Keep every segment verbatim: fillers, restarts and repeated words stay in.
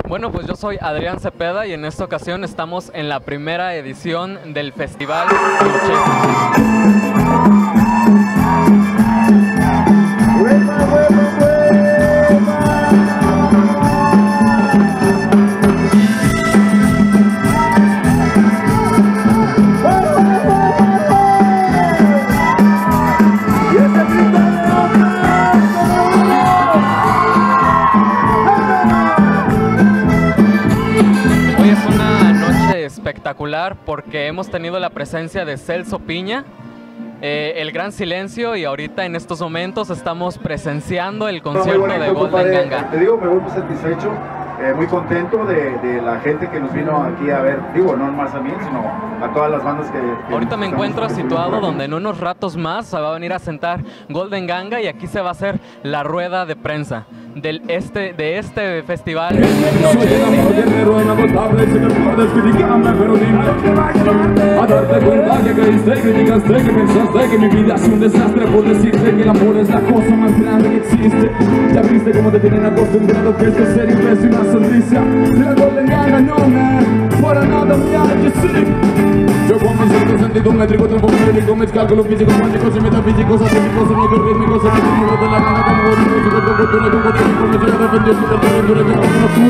Bueno, pues yo soy Adrián Cepeda y en esta ocasión estamos en la primera edición del Festival espectacular porque hemos tenido la presencia de Celso Piña, eh, El Gran Silencio, y ahorita en estos momentos estamos presenciando el concierto bonito, de Golden compadre. Ganga. Te digo, me voy muy satisfecho, eh, muy contento de, de la gente que nos vino aquí a ver, digo, no más a mí, sino a todas las bandas que... que ahorita me encuentro estamos, situado donde en unos ratos más se va a venir a sentar Golden Ganga y aquí se va a hacer la rueda de prensa del este, de este festival. Soy el amor guerrero inagotable, si me puedes criticarme, pero dime a darte cuenta que creíste, criticaste, que pensaste que mi vida es un desastre por decirte que el amor es la cosa más grande que existe. Ya viste cómo te tienen acostumbrado que esto es ser imbécil y una sonrisa. La Golden Ganga no me fuera nada real, you see. Yo con mi cierto sentido métrico, transformétrico, mis cálculos físicos, cuánticos y metafísicos, atípicos, sonidos rítmicos, sentidos de la gana, como música, con cultura, con cultura, con defendió su territorio, que no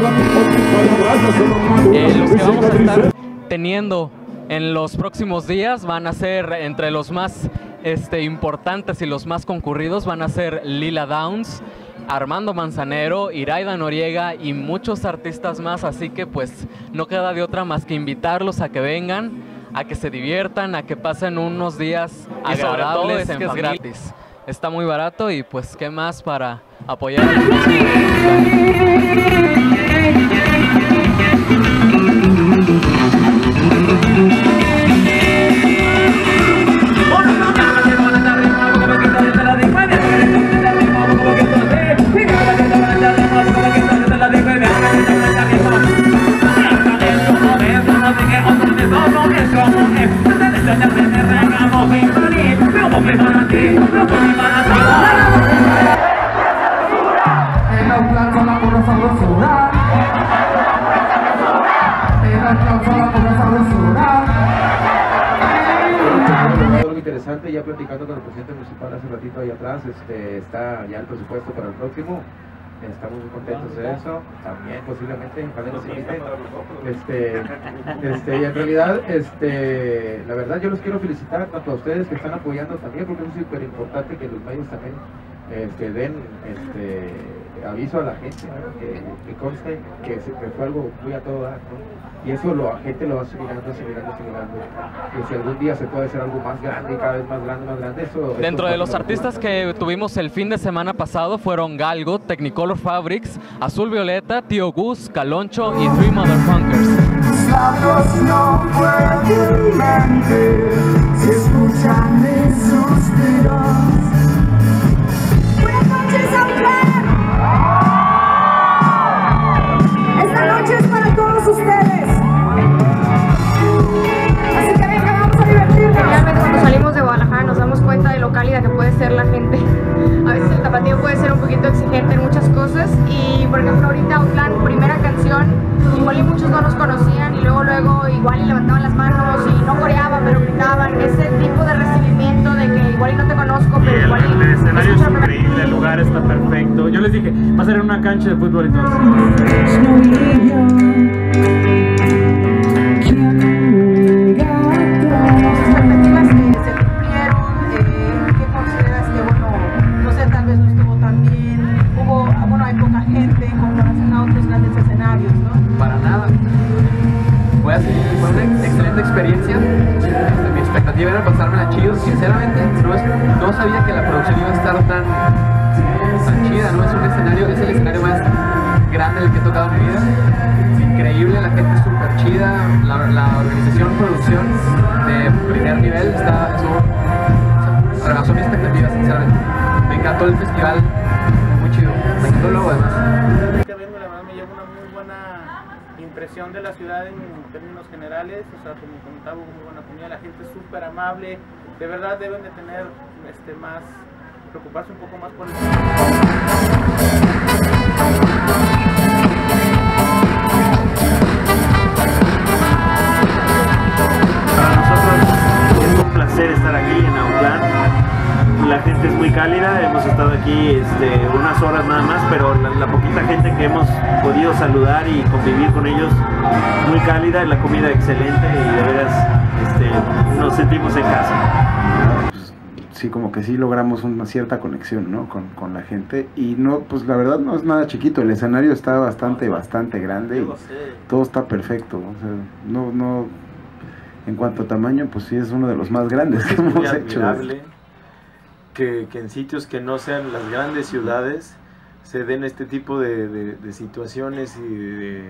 Eh, los que vamos a estar teniendo en los próximos días van a ser, entre los más este, importantes y los más concurridos, van a ser Lila Downs, Armando Manzanero, Iraida Noriega y muchos artistas más, así que pues no queda de otra más que invitarlos a que vengan, a que se diviertan, a que pasen unos días agradables, y sobre todo es que es gratis. Está muy barato y pues qué más para apoyar a la Algo interesante, ya platicando con el presidente municipal hace ratito ahí atrás, este, está ya el presupuesto para el próximo. Estamos muy contentos de eso, también posiblemente, ojalá nos inviten. Este, este, y en realidad, este, la verdad yo los quiero felicitar tanto a ustedes que están apoyando también, porque es súper importante que los medios también este, den este, aviso a la gente, ¿no? que, que conste que, se, que fue algo muy a todo dar, ¿no? Y eso lo, la gente lo va asimilando, asimilando, asimilando. Que si algún día se puede hacer algo más grande, cada vez más grande, más grande, eso... Dentro de los artistas que tuvimos el fin de semana pasado fueron Galgo, Technicolor Fabrics, Azul Violeta, Tío Gus, Caloncho y Three Motherfuckers. No pueden mentir si escuchan mis suspiros. Buenas noches, Auckland. Esta noche es para todos ustedes. Así que venga, vamos a divertirnos. Realmente cuando salimos de Guadalajara nos damos cuenta de lo cálida que puede ser la gente. A veces el tapatío puede ser un poquito exigente en muchas cosas y por ejemplo ahorita Auckland, primera canción, igual y muchos no nos conocían y luego luego igual y levantaban las manos y no coreaban pero gritaban, ese tipo de recibimiento de que igual y no te conozco pero igual y... El escenario es increíble, el lugar está perfecto. Yo les dije, va a ser en una cancha de fútbol y todo. Fue así, fue una excelente experiencia. Mi expectativa era pasármela chido. Sinceramente, no, es, no sabía que la producción iba a estar tan, tan chida, ¿no? Es un escenario, es el escenario más grande del que he tocado en mi vida. Increíble, la gente es súper chida, la, la organización, producción de primer nivel está, eso, o sea, rebasó mi expectativa, sinceramente. Me encantó el festival, muy chido. Me encantó el logo además. Impresión de la ciudad en términos generales, o sea, como comentaba, muy buena comida, la gente es súper amable, de verdad deben de tener este, más, preocuparse un poco más por el... dos horas nada más, pero la, la poquita gente que hemos podido saludar y convivir con ellos, muy cálida, la comida excelente y de veras este, nos sentimos en casa. Pues, sí, como que sí logramos una cierta conexión, ¿no? Con, con la gente y no, pues la verdad no es nada chiquito, el escenario está bastante, bastante grande y todo está perfecto, o sea, no, no, en cuanto a tamaño, pues sí es uno de los más grandes que hemos muy hecho. admirable que, que en sitios que no sean las grandes ciudades se den este tipo de, de, de situaciones y de,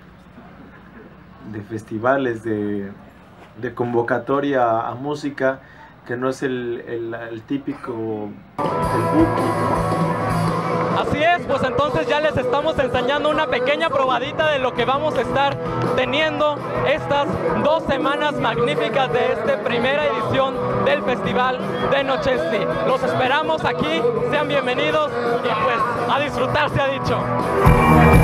de festivales, de, de convocatoria a, a música, que no es el, el, el típico el booking, ¿no? Así es, pues entonces ya les estamos enseñando una pequeña probadita de lo que vamos a estar teniendo estas dos semanas magníficas de esta primera edición del Festival de Nochesti. Los esperamos aquí, sean bienvenidos y pues a disfrutar se ha dicho.